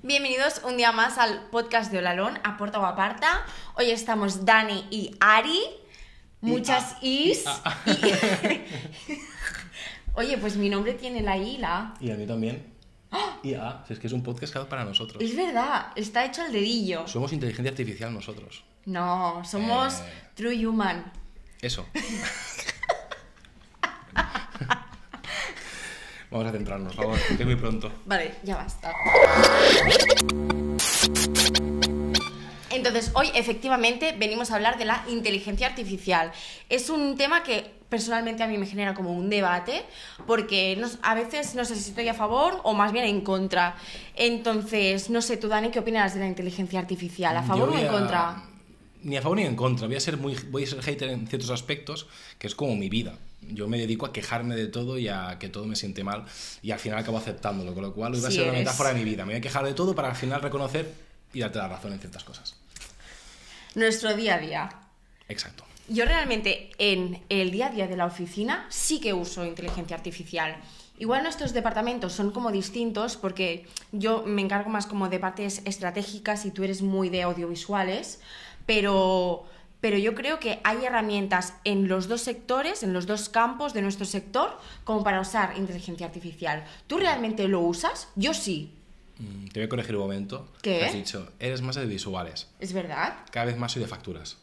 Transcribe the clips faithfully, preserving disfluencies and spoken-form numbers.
Bienvenidos un día más al podcast de Olalón, Aporta o Aparta. Hoy estamos Dani y Ari. Muchas y is. A. Y... Oye, pues mi nombre tiene la I y la A. Y a mí también. Y A. Si es que es un podcast creado para nosotros. Es verdad, está hecho al dedillo. Somos inteligencia artificial nosotros. No, somos Eh. True Human. Eso. Vamos a centrarnos, por favor, que es muy pronto. Vale, ya basta. Entonces, hoy efectivamente venimos a hablar de la inteligencia artificial. Es un tema que personalmente a mí me genera como un debate, porque no, a veces no sé si estoy a favor o más bien en contra. Entonces, no sé, tú, Dani, ¿qué opinas de la inteligencia artificial? ¿A favor Yo o en voy a- contra? Ni a favor ni en contra. Voy a ser muy, voy a ser hater en ciertos aspectos, que es como mi vida. Yo me dedico a quejarme de todo y a que todo me siente mal, y al final acabo aceptándolo, con lo cual hoy va a Sí ser una eres. metáfora de mi vida. Me voy a quejar de todo para al final reconocer y darte la razón en ciertas cosas. Nuestro día a día. Exacto. Yo realmente en el día a día de la oficina sí que uso inteligencia artificial. Igual nuestros departamentos son como distintos porque yo me encargo más como de partes estratégicas y tú eres muy de audiovisuales, pero, pero yo creo que hay herramientas en los dos sectores, en los dos campos de nuestro sector, como para usar inteligencia artificial. ¿Tú realmente lo usas? Yo sí. Mm, Te voy a corregir un momento. ¿Qué? Te has dicho, eres más de visuales. ¿Es verdad? Cada vez más soy de facturas.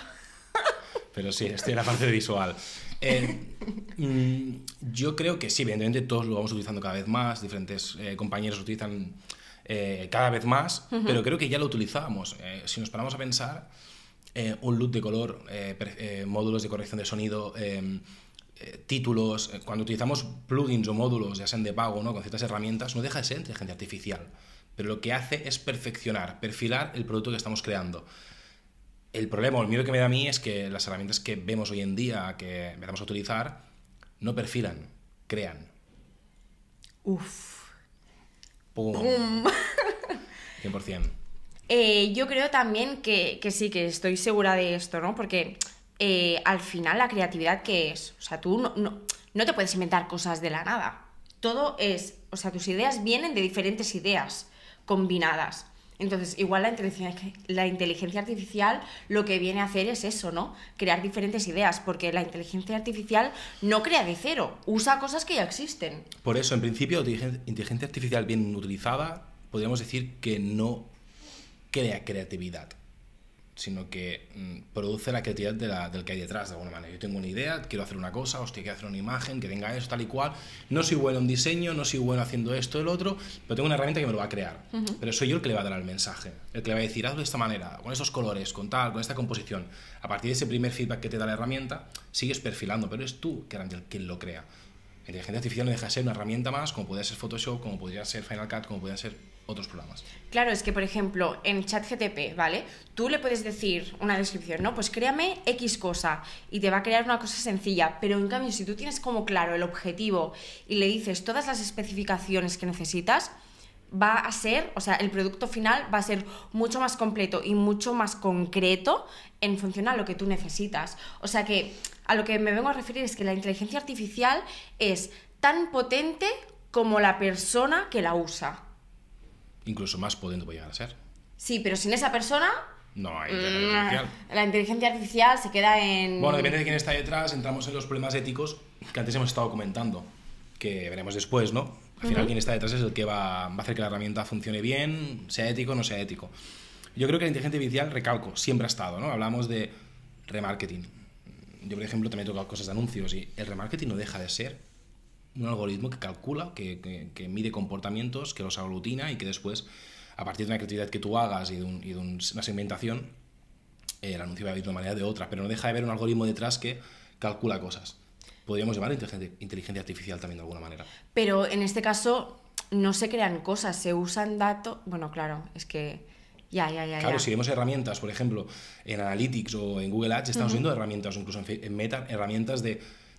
Pero sí, estoy en la parte de visual. Eh, mm, yo creo que sí, evidentemente todos lo vamos utilizando cada vez más, diferentes eh, compañeros lo utilizan eh, cada vez más, uh-huh. Pero creo que ya lo utilizábamos. Eh, si nos paramos a pensar, eh, un loop de color, eh, per- eh, módulos de corrección de sonido, eh, eh, títulos, eh, cuando utilizamos plugins o módulos, ya sean de pago, ¿no?, con ciertas herramientas, no deja de ser inteligencia artificial, pero lo que hace es perfeccionar, perfilar el producto que estamos creando. El problema, o el miedo que me da a mí es que las herramientas que vemos hoy en día, que empezamos a utilizar, no perfilan, crean. Uf. ¡Pum! Pum. cien por ciento. Eh, yo creo también que, que sí, que estoy segura de esto, ¿no? Porque eh, al final la creatividad, ¿qué es? O sea, tú no, no, no te puedes inventar cosas de la nada. Todo es, o sea, tus ideas vienen de diferentes ideas combinadas. Entonces, igual la inteligencia, la inteligencia artificial lo que viene a hacer es eso, ¿no? Crear diferentes ideas, porque la inteligencia artificial no crea de cero, usa cosas que ya existen. Por eso, en principio, la inteligen- inteligencia artificial bien utilizada, podríamos decir que no crea creatividad, sino que mm, produce la creatividad de la, del que hay detrás, de alguna manera. Yo tengo una idea, quiero hacer una cosa, hostia, quiero hacer una imagen, que tenga esto, tal y cual. No soy bueno en diseño, no soy bueno haciendo esto, el otro, pero tengo una herramienta que me lo va a crear. Uh-huh. Pero soy yo el que le va a dar el mensaje, el que le va a decir, hazlo de esta manera, con estos colores, con tal, con esta composición. A partir de ese primer feedback que te da la herramienta, sigues perfilando, pero es tú que eres el quien lo crea. La inteligencia artificial no deja de ser una herramienta más, como podría ser Photoshop, como podría ser Final Cut, como podrían ser otros programas. Claro, es que, por ejemplo, en ChatGPT, ¿vale? Tú le puedes decir una descripción, ¿no? Pues créame X cosa y te va a crear una cosa sencilla, pero en cambio, si tú tienes como claro el objetivo y le dices todas las especificaciones que necesitas, va a ser, o sea, el producto final va a ser mucho más completo y mucho más concreto en función a lo que tú necesitas. O sea que a lo que me vengo a referir es que la inteligencia artificial es tan potente como la persona que la usa. Incluso más potente puede llegar a ser. Sí, pero sin esa persona, No hay inteligencia artificial. la inteligencia artificial se queda en... Bueno, depende de quién está detrás, entramos en los problemas éticos que antes hemos estado comentando, que veremos después, ¿no? Al final, uh-huh. Quien está detrás es el que va, va a hacer que la herramienta funcione bien, sea ético o no sea ético. Yo creo que la inteligencia artificial, recalco, siempre ha estado, ¿no? Hablamos de remarketing. Yo, por ejemplo, también he tocado cosas de anuncios y el remarketing no deja de ser un algoritmo que calcula, que, que, que mide comportamientos, que los aglutina y que después, a partir de una creatividad que tú hagas y de, un, y de un, una segmentación, eh, el anuncio va a ir de una manera o de otra, pero no deja de haber un algoritmo detrás que calcula cosas. Podríamos llamar inteligencia, inteligencia artificial también de alguna manera. Pero en este caso no se crean cosas, se usan datos... Bueno, claro, es que... Ya, ya, ya. Claro, ya. si vemos herramientas, por ejemplo, en Analytics o en Google Ads, estamos Uh-huh. viendo herramientas, o incluso en, en Meta, herramientas de...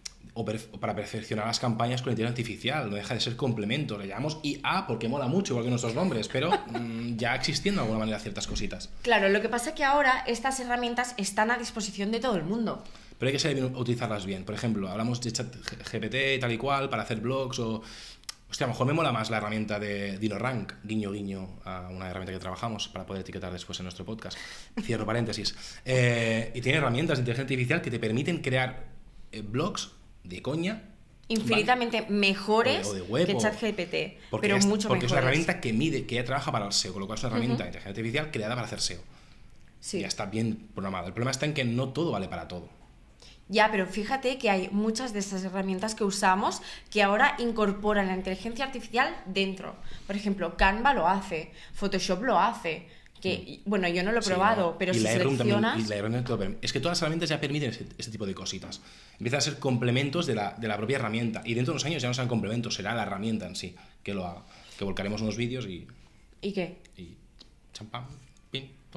o per, para perfeccionar las campañas con inteligencia artificial, no deja de ser complemento, le llamamos I A porque mola mucho, igual que nuestros nombres, pero mmm, ya existiendo de alguna manera ciertas cositas. Claro, lo que pasa es que ahora estas herramientas están a disposición de todo el mundo. Pero hay que saber utilizarlas bien. Por ejemplo, hablamos de ChatGPT y tal y cual para hacer blogs o hostia, a lo mejor me mola más la herramienta de DinoRank, guiño guiño a una herramienta que trabajamos para poder etiquetar después en nuestro podcast. Cierro paréntesis. Eh, y tiene herramientas de inteligencia artificial que te permiten crear eh, blogs de coña infinitamente ¿vale? mejores o de, o de web, que ChatGPT, porque pero es, mucho porque mejores. es una herramienta que mide, que ya trabaja para el S E O, con lo cual es una herramienta uh-huh. de inteligencia artificial creada para hacer S E O. Sí. Ya está bien programado. El problema está en que no todo vale para todo. Ya, pero fíjate que hay muchas de estas herramientas que usamos que ahora incorporan la inteligencia artificial dentro. Por ejemplo, Canva lo hace, Photoshop lo hace. Que, bueno, yo no lo he probado, sí, ¿no? Pero y si seleccionas... También, y la herramienta, es que todas las herramientas ya permiten ese, ese tipo de cositas. Empiezan a ser complementos de la, de la propia herramienta. Y dentro de unos años ya no serán complementos, será la herramienta en sí que lo haga. Que volcaremos unos vídeos y... ¿Y qué? Y champán, pim, pum.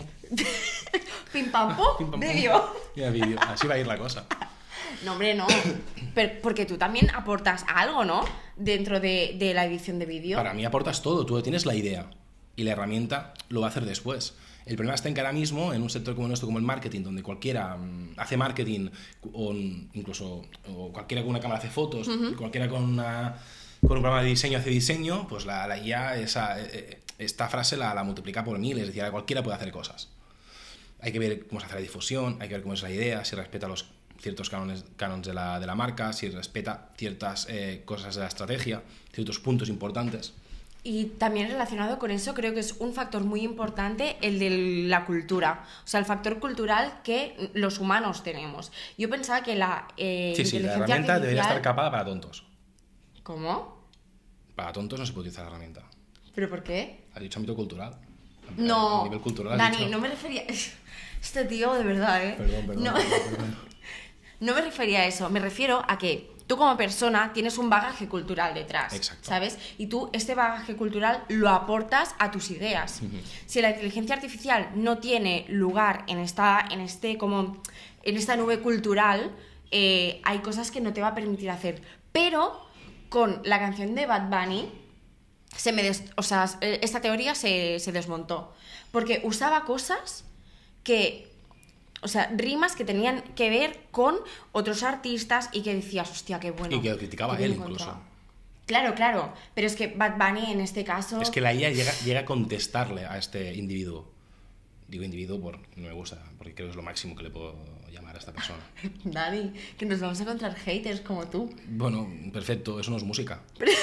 Pim, pam, pum, vídeo. Mira, vídeo. Así va a ir la cosa. No, hombre, no. Pero porque tú también aportas algo, ¿no? Dentro de, de la edición de vídeo. Para mí aportas todo. Tú tienes la idea. Y la herramienta lo va a hacer después. El problema está en que ahora mismo, en un sector como nuestro, como el marketing, donde cualquiera um, hace marketing, o incluso o cualquiera con una cámara hace fotos, uh-huh. cualquiera con, una, con un programa de diseño hace diseño, pues la, la I A, esa, esta frase la, la multiplica por mil, es decir, cualquiera puede hacer cosas. Hay que ver cómo se hace la difusión, hay que ver cómo es la idea, si respeta los ciertos cánones, cánones de, la, de la marca, si respeta ciertas eh, cosas de la estrategia, ciertos puntos importantes. Y también relacionado con eso, creo que es un factor muy importante el de la cultura. O sea, el factor cultural que los humanos tenemos. Yo pensaba que la eh, sí, sí, inteligencia la herramienta artificial... debería estar capada para tontos. ¿Cómo? Para tontos no se puede utilizar la herramienta. ¿Pero por qué? Has dicho ámbito cultural. No, a nivel cultural, Dani, dicho... no me refería... Este tío, de verdad, ¿eh? Perdón, perdón. No, perdón, perdón. no me refería a eso. Me refiero a que... tú como persona tienes un bagaje cultural detrás, Exacto. ¿sabes? Y tú este bagaje cultural lo aportas a tus ideas. Uh-huh. Si la inteligencia artificial no tiene lugar en esta, en este, como, en esta nube cultural, eh, hay cosas que no te va a permitir hacer. Pero con la canción de Bad Bunny, se me des, o sea, esta teoría se, se desmontó. Porque usaba cosas que... O sea, rimas que tenían que ver con otros artistas y que decías, hostia, qué bueno. Y que lo criticaba él incluso. Claro, claro. Pero es que Bad Bunny en este caso... Es que la I A llega, llega a contestarle a este individuo. Digo individuo por no me gusta, porque creo que es lo máximo que le puedo llamar a esta persona. Dani, que nos vamos a encontrar haters como tú. Bueno, perfecto, eso no es música.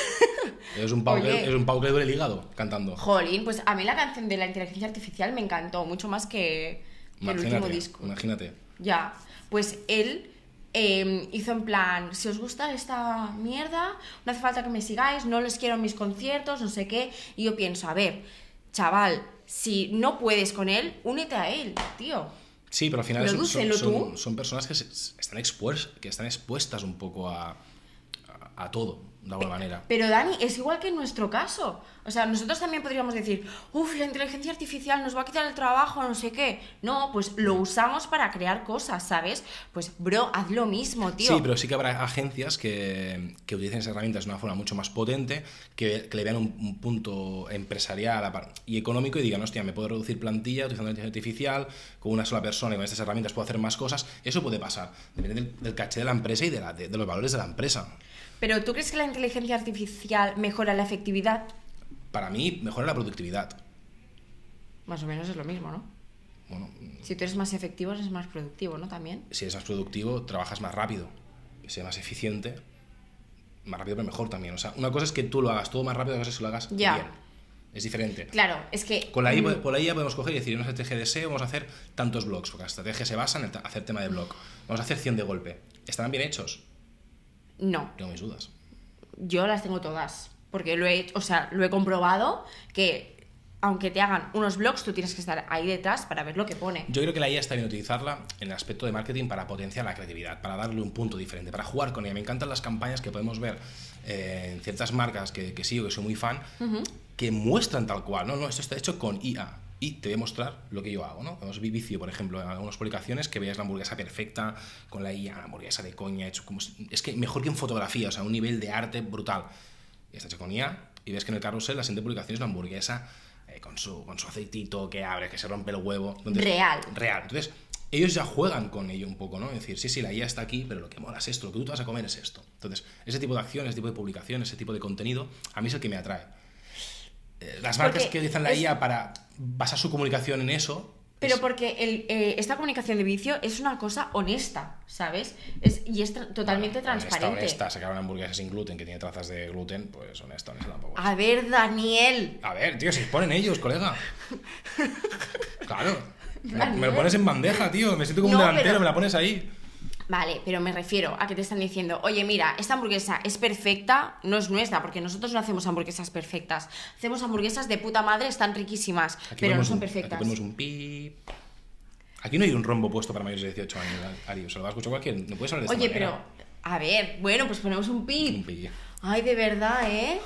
Es un pau, que, es un pau que duele el hígado cantando. Jolín, pues a mí la canción de la inteligencia artificial me encantó, mucho más que... el último disco. Imagínate. Ya, pues él eh, hizo en plan, si os gusta esta mierda, no hace falta que me sigáis, no les quiero en mis conciertos, no sé qué. Y yo pienso, a ver, chaval, si no puedes con él, únete a él, tío. Sí, pero al final son, son, tú. son, son personas que, se, están expuestas, que están expuestas un poco a, a, a todo, de alguna manera. Pero Dani, es igual que en nuestro caso. O sea, nosotros también podríamos decir, uff, la inteligencia artificial nos va a quitar el trabajo, no sé qué. No, pues lo usamos para crear cosas, ¿sabes? Pues, bro, haz lo mismo, tío. Sí, pero sí que habrá agencias que, que utilicen esas herramientas de una forma mucho más potente, que, que le vean un, un punto empresarial y económico y digan, hostia, me puedo reducir plantilla utilizando la inteligencia artificial, con una sola persona y con estas herramientas puedo hacer más cosas. Eso puede pasar. Depende del, del caché de la empresa y de, la, de, de los valores de la empresa. Pero ¿tú crees que la inteligencia artificial mejora la efectividad? Para mí, mejora la productividad. Más o menos es lo mismo, ¿no? Bueno, si tú eres más efectivo, eres más productivo, ¿no? También. Si eres más productivo, trabajas más rápido. Si eres más eficiente, más rápido pero mejor también. O sea, una cosa es que tú lo hagas todo más rápido, otra cosa es que lo hagas ya. bien. Es diferente. Claro, es que... Con la I A, con la I A podemos coger y decir, en una estrategia de S E O vamos a hacer tantos blogs, porque la estrategia se basa en el hacer tema de blog. Vamos a hacer cien de golpe. ¿Estarán bien hechos? No. Tengo mis dudas. Yo las tengo todas. Porque lo he, o sea, lo he comprobado que aunque te hagan unos blogs, tú tienes que estar ahí detrás para ver lo que pone. Yo creo que la I A está bien utilizarla en el aspecto de marketing para potenciar la creatividad, para darle un punto diferente, para jugar con ella. Me encantan las campañas que podemos ver eh, en ciertas marcas que, que sigo, que soy muy fan, uh-huh. que muestran tal cual. No, no, esto está hecho con I A. Y te voy a mostrar lo que yo hago, ¿no? Tenemos Vicio, por ejemplo, en algunas publicaciones que veas la hamburguesa perfecta con la I A, la hamburguesa de coña, hecho como... Es que mejor que en fotografía, o sea, un nivel de arte brutal. Y está hecho con I A, y ves que en el carrusel la siguiente publicación es la hamburguesa eh, con, su, con su aceitito que abre, que se rompe el huevo. Entonces, real. Real. Entonces, ellos ya juegan con ello un poco, ¿no? Es decir, sí, sí, la I A está aquí, pero lo que mola es esto, lo que tú te vas a comer es esto. Entonces, ese tipo de acciones, ese tipo de publicación, ese tipo de contenido, a mí es el que me atrae. Eh, las marcas Porque que utilizan la es... I A para basar su comunicación en eso... Pero es... porque el, eh, esta comunicación de vicio es una cosa honesta, ¿sabes? Es, y es tra- totalmente bueno, transparente. Honesta, honesta, sacar una hamburguesa sin gluten que tiene trazas de gluten, pues honesta, honesta tampoco. A ver, Daniel. A ver, tío, si ponen ellos, colega. Claro. Me, Daniel. me lo pones en bandeja, tío. Me siento como No, un delantero, pero- me la pones ahí. Vale, pero me refiero a que te están diciendo, oye, mira, esta hamburguesa es perfecta, no es nuestra, porque nosotros no hacemos hamburguesas perfectas. Hacemos hamburguesas de puta madre, están riquísimas, Aquí pero no ponemos son un- perfectas. Aquí ponemos un pip. Aquí no hay un rombo puesto para mayores de dieciocho años, Ari. Se lo va a escuchar cualquier. No puedes hablar de esta Oye, manera. pero, a ver, bueno, pues ponemos un pip. Un pip. Ay, de verdad, ¿eh?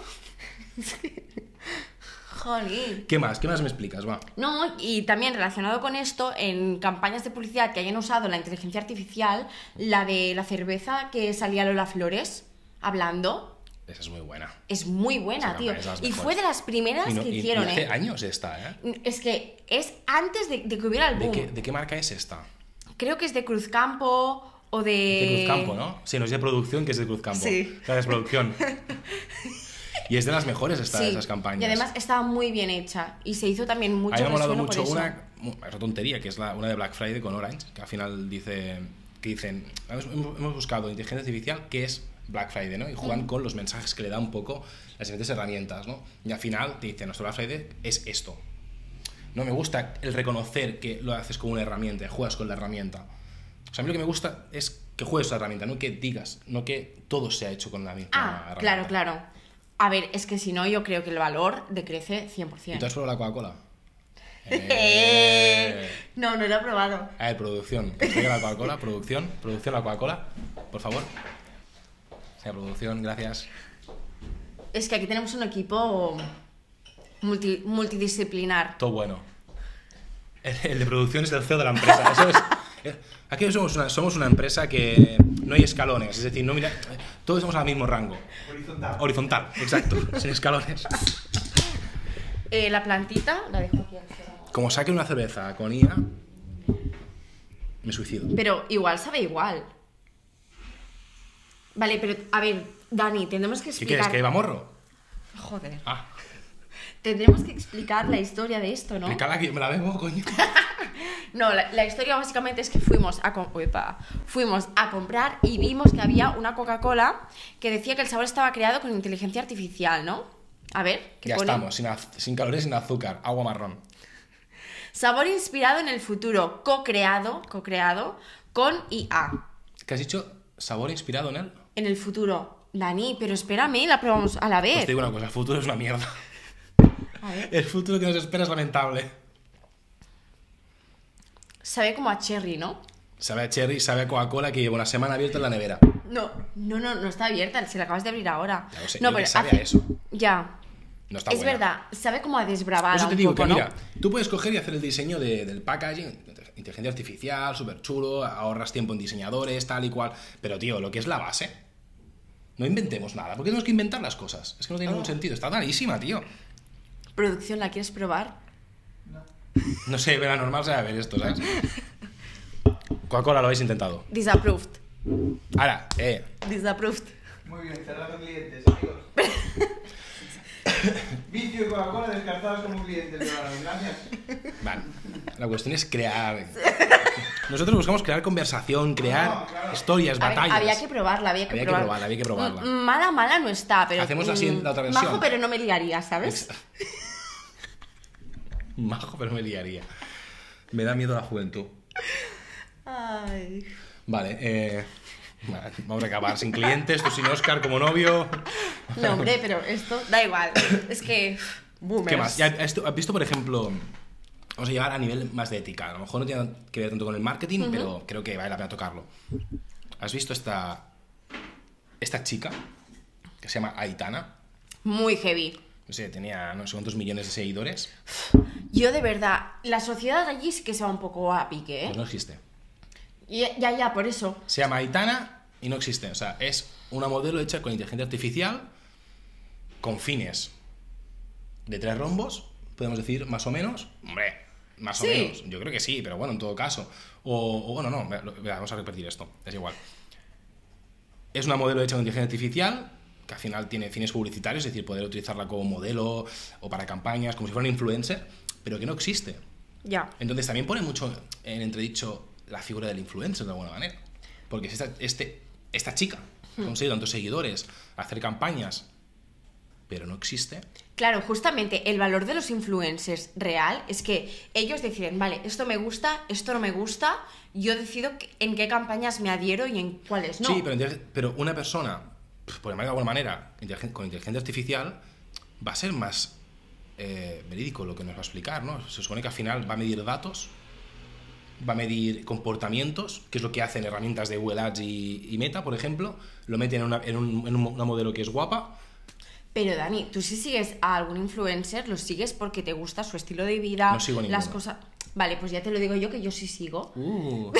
Jolín. ¿Qué más? ¿Qué más me explicas? Va. No, y también relacionado con esto, en campañas de publicidad que hayan usado la inteligencia artificial, la de la cerveza que salía Lola Flores hablando, Esa es muy buena. es muy buena, Esa tío. campaña es de las Y mejores. fue de las primeras Y no- que y- hicieron, y hace ¿eh? años esta, ¿eh? Es que es antes de, de que hubiera el ¿De boom. qué, ¿De qué marca es esta? Creo que es de Cruzcampo o de... De Cruzcampo, ¿no? Sí, no es de producción, que es de Cruzcampo. Sí. O sea, es producción. Y es de las mejores esta, Sí, esas campañas. y además estaba muy bien hecha. Y se hizo también mucho A mí me ha molado resueno mucho por eso. una, es una tontería, que es la, una de Black Friday con Orange, que al final dice, que dicen, hemos, hemos buscado inteligencia artificial, que es Black Friday, ¿no? Y juegan Mm. con los mensajes que le da un poco las diferentes herramientas, ¿no? Y al final te dicen, nuestro Black Friday es esto. No me gusta el reconocer que lo haces con una herramienta, juegas con la herramienta. O sea, a mí lo que me gusta es que juegues la herramienta, no que digas, no que todo se ha hecho con la misma Ah, herramienta. claro, claro. A ver, es que si no, yo creo que el valor decrece cien por ¿Y ciento. tú has probado la Coca-Cola? Eh, No, no lo he probado. A ver, producción. ¿Que traiga la Coca-Cola? Producción. Producción, la Coca-Cola. Por favor. Sea producción, gracias. Es que aquí tenemos un equipo multi- multidisciplinar. Todo bueno. El, el de producción es el C E O de la empresa. Eso es. Aquí somos una, somos una empresa que no hay escalones. Es decir, no mira, todos estamos al mismo rango. Horizontal. Horizontal, exacto. Sin escalones. Eh, la plantita la dejo aquí. Como saque una cerveza con I A, me suicido. Pero igual sabe igual. Vale, pero a ver, Dani, tendremos que ¿Qué explicar... quieres? ¿Que iba morro? Joder. Ah, Tendremos que explicar la historia de esto, ¿no? explícala que me la bebo, coño. No, la, la historia básicamente es que fuimos a, com- Uepa. fuimos a comprar y vimos que había una Coca-Cola que decía que el sabor estaba creado con inteligencia artificial, ¿no? A ver, ¿qué Ya pone? estamos, sin, az- sin calorías, sin azúcar, agua marrón. Sabor inspirado en el futuro, co-creado, co-creado con I A. ¿Qué has dicho? ¿Sabor inspirado en él? En el futuro. Dani, pero espérame, la probamos a la Pues vez. te digo una cosa, el futuro es una mierda. A ver. El futuro que nos espera es lamentable. Sabe como a cherry, ¿no? Sabe a cherry, sabe a Coca-Cola que lleva una semana abierta en la nevera. No, no, no, no está abierta, se la acabas de abrir ahora. Ya lo sé, no, yo pero que sabe hace- a eso. Ya. No está Es buena. verdad, sabe como a desbravada Por eso te un digo poco, que, ¿no? mira, tú puedes coger y hacer el diseño de- del packaging, inteligencia artificial, súper chulo, ahorras tiempo en diseñadores, tal y cual. Pero, tío, lo que es la base, no inventemos nada. ¿Por qué tenemos que inventar las cosas? Es que no tiene ningún Oh. sentido. Está clarísima, tío. Producción, ¿la quieres probar? No sé, verá normal se va a ver esto, ¿sabes? Coca-Cola lo habéis intentado. Disapproved. Ahora, eh, Disapproved. Muy bien, cerrando clientes, amigos. Vicio y Coca-Cola descartados como clientes de la gracias. vale. La cuestión es crear. Nosotros buscamos crear conversación, crear No, claro. historias, A ver, batallas. había que probarla, había que Había que probarla. probarla, había que probarla. Mm, Mala, mala no está, pero... Hacemos la mm, siguiente- la otra versión. Majo, pero no me liaría, ¿sabes? Majo, pero me liaría. Me da miedo la juventud. Ay... Vale, eh, vale, vamos a acabar sin clientes, tú sin Oscar como novio. No, hombre, pero esto da igual. Es que... Boomers. ¿Qué más? Ya, esto- ¿Has visto, por ejemplo, vamos a llegar a nivel más de ética? A lo mejor no tiene que ver tanto con el marketing, Ujú. pero creo que vale la pena tocarlo. ¿Has visto esta, esta chica que se llama Aitana? Muy heavy. No sé, tenía no sé cuántos millones de seguidores. Yo, de verdad, la sociedad allí sí que se va un poco a pique, ¿eh? Pues no existe. Ya, ya, ya, por eso. Se llama Aitana y no existe. O sea, es una modelo hecha con inteligencia artificial, con fines de tres rombos, podemos decir, más o menos. Hombre, Más o Sí. menos. Yo creo que sí, pero bueno, en todo caso. O, o bueno, no, vea, vamos a repetir esto. Es igual. Es una modelo hecha con inteligencia artificial que al final tiene fines publicitarios, es decir, poder utilizarla como modelo o para campañas, como si fuera un influencer, pero que no existe. Ya. Entonces también pone mucho en entredicho la figura del influencer de alguna manera. Porque si esta, este, esta chica ha conseguido tantos seguidores, hacer campañas, pero no existe. Claro, justamente el valor de los influencers real es que ellos deciden, vale, esto me gusta, esto no me gusta, yo decido en qué campañas me adhiero y en cuáles no. Sí, pero, pero una persona, por llamarlo de alguna manera, con inteligencia artificial, va a ser más eh, verídico lo que nos va a explicar, ¿no? Se supone que al final va a medir datos, va a medir comportamientos, que es lo que hacen herramientas de Google Ads y, y Meta, por ejemplo, lo meten en una, en un, en una modelo que es guapa. Pero Dani, tú si sigues a algún influencer, lo sigues porque te gusta su estilo de vida, no sigo las cosas... Vale, pues ya te lo digo yo que yo sí sigo. Uh.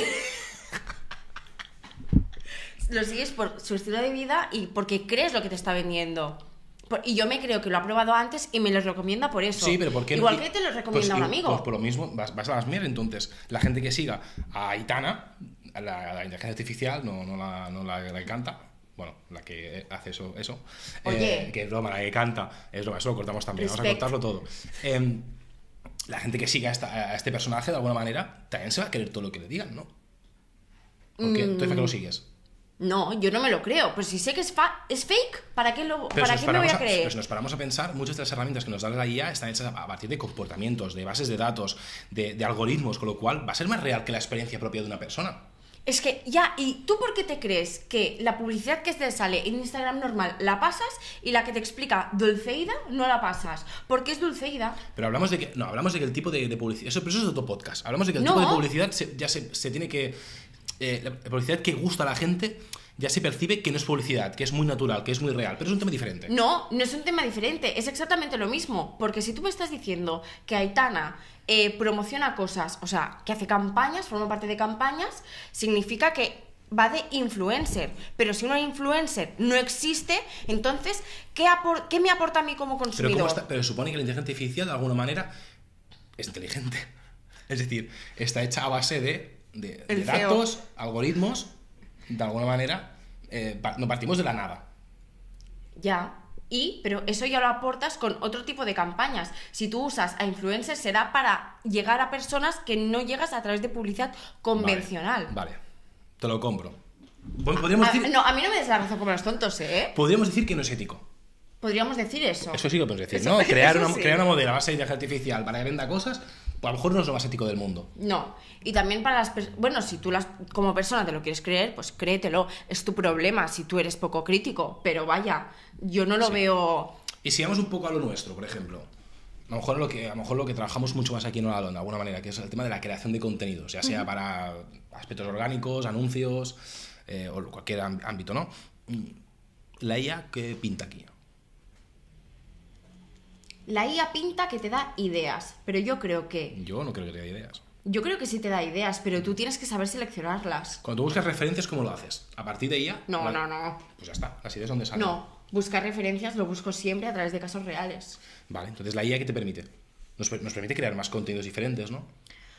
Lo sigues por su estilo de vida y porque crees lo que te está vendiendo. Por, y yo me creo que lo ha probado antes y me lo recomienda por eso. Sí, pero ¿por qué Igual no? que te lo recomienda pues, un amigo. Pues por lo mismo, vas, vas a las mier, entonces la gente que siga a Aitana, a la, a la inteligencia artificial, no, no, la, no la, la que canta, bueno, la que hace eso, eso Oye. Eh, que es broma, la que canta, es broma, eso lo cortamos también, Respect. Vamos a cortarlo todo. Eh, la gente que siga a, esta, a este personaje, de alguna manera, también se va a creer todo lo que le digan, ¿no? ¿Por qué? Mm. Entonces, ¿para qué lo sigues? No, yo no me lo creo. Pues si sé que es, fa es fake, ¿para qué, lo, Pero ¿para si qué me voy a a, creer? Pero si nos paramos a pensar, muchas de las herramientas que nos da la I A están hechas a partir de comportamientos, de bases de datos, de, de algoritmos, con lo cual va a ser más real que la experiencia propia de una persona. Es que ya, ¿y tú por qué te crees que la publicidad que te sale en Instagram normal la pasas y la que te explica Dulceida no la pasas? Porque es Dulceida. Pero hablamos de que, no, hablamos de que el tipo de, de publicidad, eso, pero eso es otro podcast, hablamos de que el No. tipo de publicidad se, ya se, se tiene que, eh, la publicidad que gusta a la gente ya se percibe que no es publicidad, que es muy natural, que es muy real, pero es un tema diferente. No, no es un tema diferente, es exactamente lo mismo. Porque si tú me estás diciendo que Aitana eh, promociona cosas, o sea, que hace campañas, forma parte de campañas, significa que va de influencer. Pero si una influencer no existe, entonces, ¿qué, apor ¿qué me aporta a mí como Pero, consumidor? ¿cómo está? Pero supone que la inteligencia artificial, de alguna manera, es inteligente. Es decir, está hecha a base de, de, de El C E O. datos, algoritmos, de alguna manera, eh, pa- no partimos de la nada. Ya, y, pero eso ya lo aportas con otro tipo de campañas. Si tú usas a influencers será para llegar a personas que no llegas a través de publicidad convencional. Vale, vale. Te lo compro. Bueno, podríamos A, decir, no, a mí no me des la razón como los tontos, ¿eh? podríamos decir que no es ético. Podríamos decir eso. Eso sí que lo podemos decir, Eso- ¿no? Crear eso una, sí. crear una modelo a base de inteligencia artificial para que venda cosas, pues a lo mejor no es lo más ético del mundo. No, y también para las personas... Bueno, si tú las, como persona te lo quieres creer, pues créetelo. Es tu problema si tú eres poco crítico. Pero vaya, yo no lo Sí. veo... Y si vamos un poco a lo nuestro, por ejemplo, a lo mejor lo que, a lo mejor lo que trabajamos mucho más aquí en Olalón, de alguna manera, que es el tema de la creación de contenidos, ya sea para aspectos orgánicos, anuncios, eh, o cualquier ámb- ámbito, ¿no? La I A, ¿qué pinta aquí? La I A pinta que te da ideas, pero yo creo que... Yo no creo que tenga ideas. Yo creo que sí te da ideas, pero tú tienes que saber seleccionarlas. Cuando tú buscas referencias, ¿cómo lo haces? ¿A partir de I A? No, La- no, no. Pues ya está, las ideas son de salen. No, buscar referencias lo busco siempre a través de casos reales. Vale, entonces la I A, ¿qué te permite? Nos, per- nos permite crear más contenidos diferentes, ¿no?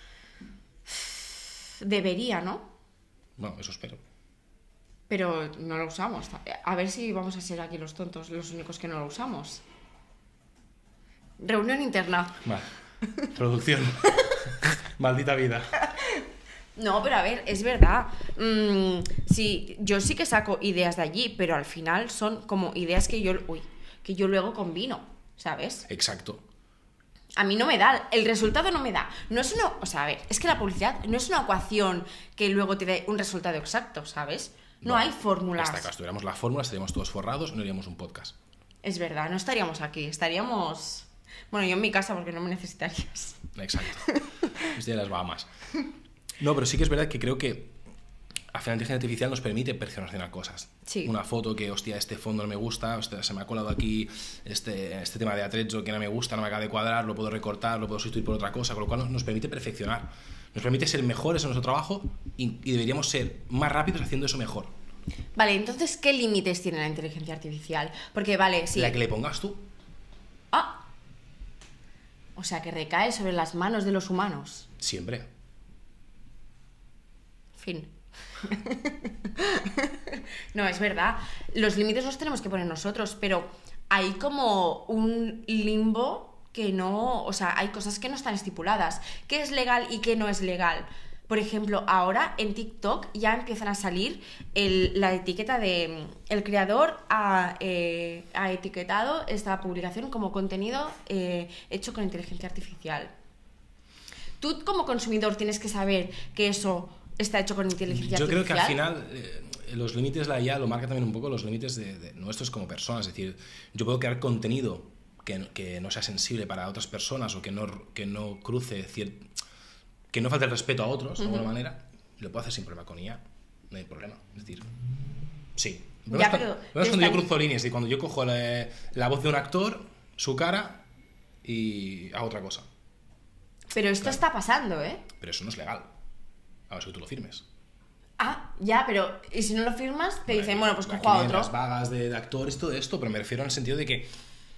Debería, ¿no? Bueno, eso espero. Pero no lo usamos. A ver si vamos a ser aquí los tontos, los únicos que no lo usamos. Reunión interna. Vale. Producción. Maldita vida. No, pero a ver, es verdad. Mm, sí, yo sí que saco ideas de allí, pero al final son como ideas que yo, uy, que yo luego combino, ¿sabes? Exacto. A mí no me da, el resultado no me da. No es una, o sea, a ver, es que la publicidad no es una ecuación que luego te dé un resultado exacto, ¿sabes? No Bueno, hay fórmulas. Hasta que estuviéramos las fórmulas, estaríamos todos forrados y no haríamos un podcast. Es verdad, no estaríamos aquí, estaríamos... Bueno, yo en mi casa porque no me necesitarías. Exacto. Estoy de las Bahamas. No, pero sí que es verdad que creo que al final la inteligencia artificial nos permite perfeccionar cosas. Sí. Una foto que, hostia, este fondo no me gusta, hostia, se me ha colado aquí este, este tema de atrezzo que no me gusta, no me acaba de cuadrar, lo puedo recortar, lo puedo sustituir por otra cosa, con lo cual nos, nos permite perfeccionar. Nos permite ser mejores en nuestro trabajo y, y deberíamos ser más rápidos haciendo eso mejor. Vale, entonces, ¿qué límites tiene la inteligencia artificial? Porque, vale, sí... La que le pongas tú. Ah. O sea, que recae sobre las manos de los humanos. Siempre. Fin. No, es verdad. Los límites los tenemos que poner nosotros, pero hay como un limbo que no... O sea, hay cosas que no están estipuladas. ¿Qué es legal y qué no es legal? Por ejemplo, ahora en TikTok ya empiezan a salir el, la etiqueta de... El creador ha, eh, ha etiquetado esta publicación como contenido eh, hecho con inteligencia artificial. Tú como consumidor tienes que saber que eso está hecho con inteligencia Yo artificial. creo que al final eh, los límites de la I A lo marca también un poco los límites de, de nuestros como personas. Es decir, yo puedo crear contenido que, que no sea sensible para otras personas o que no, que no cruce cierto... que no falte el respeto a otros, de alguna uh-huh. manera, lo puedo hacer sin problema con I A, no hay problema. Es decir, sí. Ya, pero es cuando yo cruzo líneas y cuando yo cojo la, la voz de un actor, su cara y hago otra cosa. Pero esto claro. está pasando, ¿eh? Pero eso no es legal. A ver si tú lo firmes. Ah, ya, pero ¿y si no lo firmas? Te bueno, dicen, bueno, pues cojo a otro. Las vagas de, de actores, todo esto, pero me refiero en el sentido de que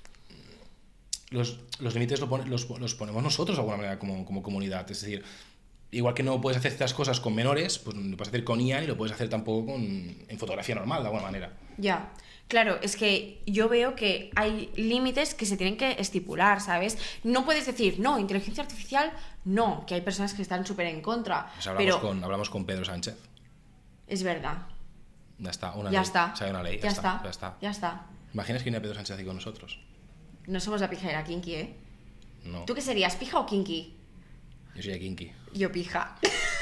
Los, los límites lo pone, los, los ponemos nosotros de alguna manera como, como comunidad. Es decir, igual que no puedes hacer estas cosas con menores, pues lo puedes hacer con I A y lo puedes hacer tampoco con, en fotografía normal, de alguna manera. Ya, claro, es que yo veo que hay límites que se tienen que estipular, ¿sabes? No puedes decir, no, inteligencia artificial, no, que hay personas que están súper en contra. Pues hablamos, pero... con, hablamos con Pedro Sánchez. Es verdad. Ya está, una ya ley. Está. O sea, una ley. Ya, ya, está, está. ya está. Ya está. ¿Imaginas que viene Pedro Sánchez aquí con nosotros? No somos la pija y la kinky, ¿eh? No. ¿Tú qué serías, pija o kinky? Yo soy el kinky. Yo pija.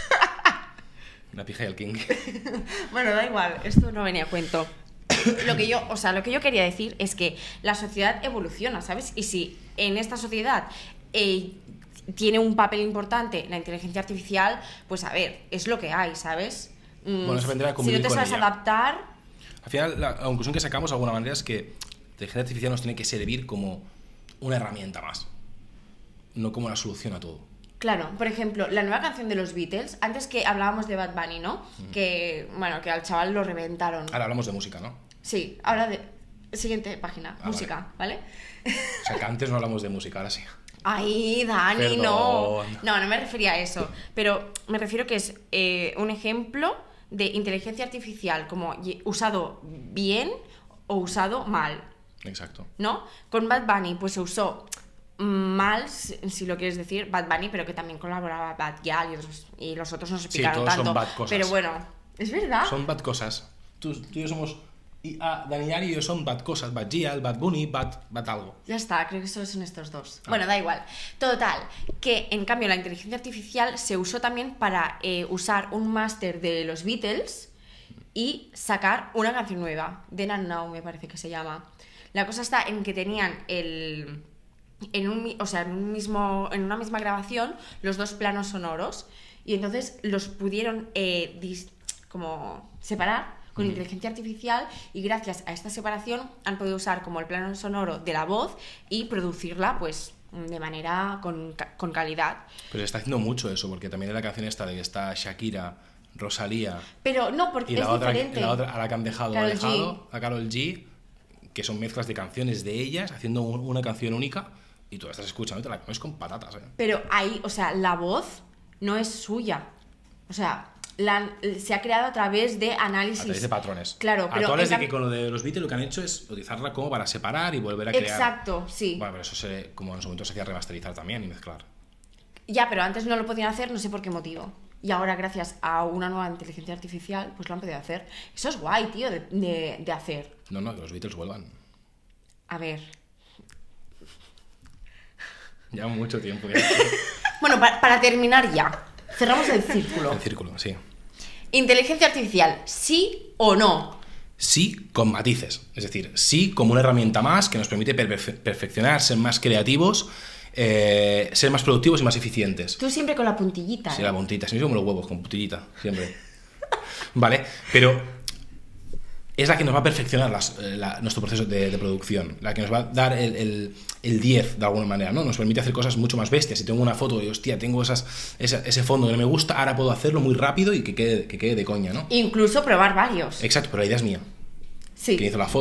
La pija y el kinky. Bueno, da igual, esto no venía a cuento. Lo que yo, o sea, lo que yo quería decir es que la sociedad evoluciona, ¿sabes? Y si en esta sociedad eh, tiene un papel importante la inteligencia artificial, pues a ver, es lo que hay, ¿sabes? Mm, bueno, se vendrá a si convivir no te con sabes ella. adaptar... Al final, la, la conclusión que sacamos de alguna manera es que la inteligencia artificial nos tiene que servir como una herramienta más, no como una solución a todo. Claro, por ejemplo, la nueva canción de los Beatles, antes que hablábamos de Bad Bunny, ¿no? Mm. Que, bueno, que al chaval lo reventaron. Ahora hablamos de música, ¿no? Sí, ahora de... Siguiente página, ah, música, ¿vale? ¿vale? O sea, que antes no hablamos de música, ahora sí. Ay, Dani, Perdón. no. No, no me refería a eso. Pero me refiero que es eh, un ejemplo de inteligencia artificial como usado bien o usado mal. Exacto. ¿No? Con Bad Bunny, pues se usó mal, si lo quieres decir, Bad Bunny, pero que también colaboraba Bad Gyal y, otros, y los otros no se explicaron sí, todos tanto. Son bad cosas. Pero bueno, es verdad. Son bad cosas. Tú, tú y yo somos... Y ah, Daniel y yo son bad cosas, Bad Gyal, Bad Bunny, bad, bad algo. Ya está, creo que solo son estos dos. Ah. Bueno, da igual. Total, que en cambio la inteligencia artificial se usó también para eh, usar un máster de los Beatles y sacar una canción nueva, Then and Now me parece que se llama. La cosa está en que tenían el... En un, o sea, en, un mismo, en una misma grabación los dos planos sonoros y entonces los pudieron eh, dis, como separar con mm. inteligencia artificial y gracias a esta separación han podido usar como el plano sonoro de la voz y producirla pues de manera con, con calidad. Pero se está haciendo mucho eso porque también en la canción esta de que está Shakira, Rosalía pero no, porque y la es otra, diferente. la otra a la que han dejado, Karol dejado a Karol G, que son mezclas de canciones de ellas haciendo un, una canción única. Y tú la estás escuchando y te la comes con patatas, ¿eh? Pero ahí, o sea, la voz no es suya. O sea, la, se ha creado a través de análisis. A través de patrones. Claro, pero... A través de cam... que con lo de los Beatles lo que han hecho es utilizarla como para separar y volver a crear. Exacto, sí. Bueno, pero eso se, como en su momento se hacía remasterizar también y mezclar. Ya, pero antes no lo podían hacer, no sé por qué motivo. Y ahora, gracias a una nueva inteligencia artificial, pues lo han podido hacer. Eso es guay, tío, de, de, de hacer. No, no, que los Beatles vuelvan. A ver... Ya mucho tiempo. Ya. Bueno, para, para terminar ya. Cerramos el círculo. El círculo, sí. Inteligencia artificial, ¿sí o no? Sí, con matices. Es decir, sí como una herramienta más que nos permite perfe- perfeccionar, ser más creativos, eh, ser más productivos y más eficientes. Tú siempre con la puntillita. Sí, ¿eh? la puntillita. Siempre como los huevos, con puntillita. Siempre. Vale, pero... es la que nos va a perfeccionar las, la, nuestro proceso de, de producción, la que nos va a dar el, el, el diez de alguna manera, ¿no? Nos permite hacer cosas mucho más bestias. Si tengo una foto y, hostia, tengo esas, esa, ese fondo que no me gusta, ahora puedo hacerlo muy rápido y que quede, que quede de coña, ¿no? Incluso probar varios. Exacto, pero la idea es mía. Sí. Quien hizo la foto,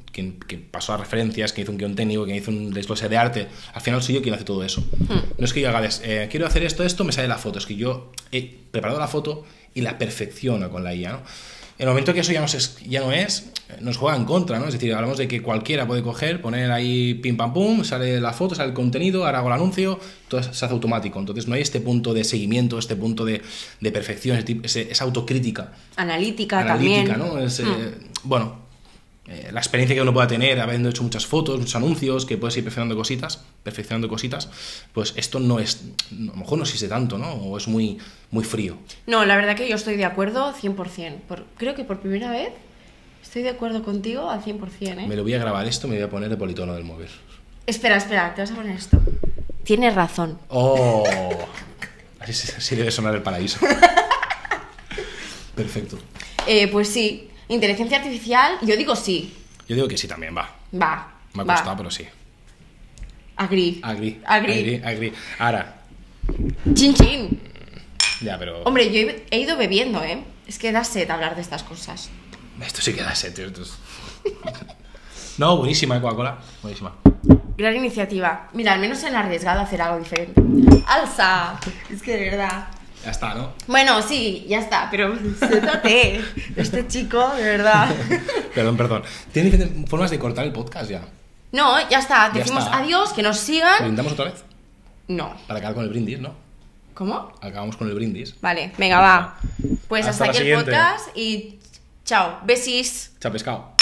quien, quien pasó a referencias, quien hizo un guión técnico, quien hizo un desglose de arte. Al final soy yo quien hace todo eso. Hmm. No es que yo haga, eh, quiero hacer esto, esto, me sale la foto. Es que yo he preparado la foto y la perfecciono con la I A, ¿no? En el momento que eso ya no es, ya no es, nos juega en contra, ¿no? Es decir, hablamos de que cualquiera puede coger, poner ahí pim pam pum, sale la foto, sale el contenido, ahora hago el anuncio, todo se hace automático. Entonces no hay este punto de seguimiento, este punto de, de perfección, ese, esa autocrítica. Analítica, Analítica, también. ¿no? Es, mm. eh, bueno, eh, la experiencia que uno pueda tener habiendo hecho muchas fotos, muchos anuncios, que puedes ir perfeccionando cositas, perfeccionando cositas, pues esto no es, a lo mejor no existe tanto, ¿no? O es muy, muy frío. No, la verdad que yo estoy de acuerdo cien por ciento. Por, creo que por primera vez estoy de acuerdo contigo al cien por ciento, ¿eh? Me lo voy a grabar esto, me voy a poner de politono del móvil. Espera, espera, te vas a poner esto. Tienes razón. ¡Oh! Así, así debe sonar el paraíso. Perfecto. Eh, pues sí, inteligencia artificial, yo digo sí. Yo digo que sí también, va. Va. Me ha va. costado, pero sí. Agree. Agree. Agree. Agree, agree. Ahora. Chin chin. Ya, pero... Hombre, yo he, he ido bebiendo, ¿eh? Es que da sed hablar de estas cosas. Esto sí que da sed, tío. Esto es... No, buenísima, ¿eh? Coca-Cola. Buenísima. Gran iniciativa. Mira, al menos se han arriesgado a hacer algo diferente. ¡Alza! Es que de verdad... Ya está, ¿no? Bueno, sí, ya está, pero siéntate. Este chico, de verdad. Perdón, perdón. ¿Tienen diferentes formas de cortar el podcast ya? No, ya está. Ya Decimos está. adiós, que nos sigan. ¿Brindamos otra vez? No. Para acabar con el brindis, ¿no? ¿Cómo? Acabamos con el brindis. Vale, venga, va. Pues Hasta hasta, la aquí el siguiente. podcast y chao. Besis. Chao, pescado.